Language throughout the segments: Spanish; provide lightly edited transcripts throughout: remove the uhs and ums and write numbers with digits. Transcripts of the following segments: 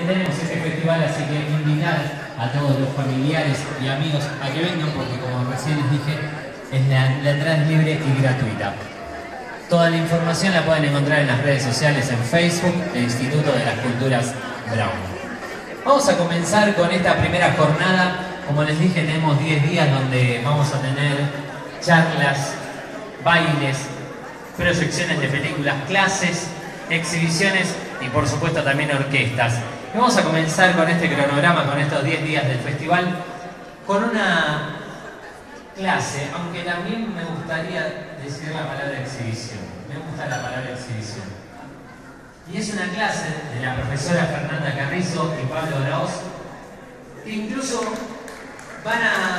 tenemos este festival, así que invitar a todos los familiares y amigos a que vengan porque, como recién les dije, la entrada es libre y gratuita. Toda la información la pueden encontrar en las redes sociales, en Facebook del Instituto de las Culturas Brown. Vamos a comenzar con esta primera jornada. Como les dije, tenemos 10 días donde vamos a tener charlas, bailes, proyecciones de películas, clases, exhibiciones y por supuesto también orquestas. Y vamos a comenzar con este cronograma, con estos 10 días del festival, con una clase, aunque también me gustaría decir la palabra exhibición. Me gusta la palabra exhibición. Y es una clase de la profesora Fernanda Carrizo y Pablo Araoz, que incluso van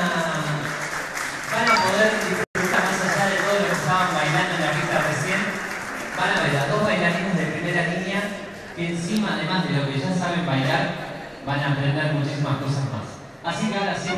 a poder disfrutar, más allá de todo lo que estaban bailando en la pista recién, van a ver a dos bailarines de primera línea que encima, además de lo que ya saben bailar, van a aprender muchísimas cosas más. Así que ahora sí,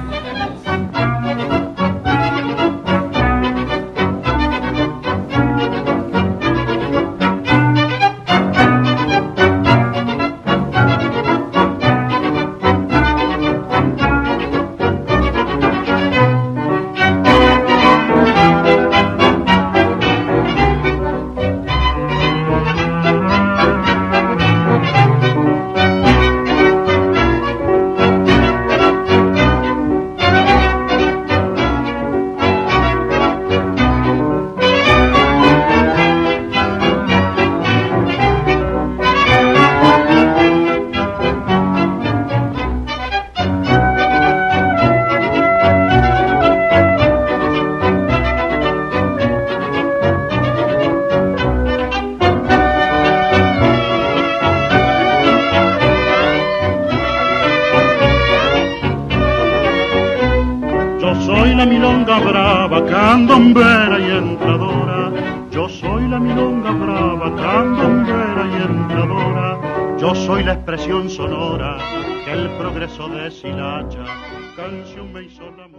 la milonga brava, candombera y entradora. Yo soy la milonga brava, candombera y entradora. Yo soy la expresión sonora que el progreso deshilacha. Canción me hizo la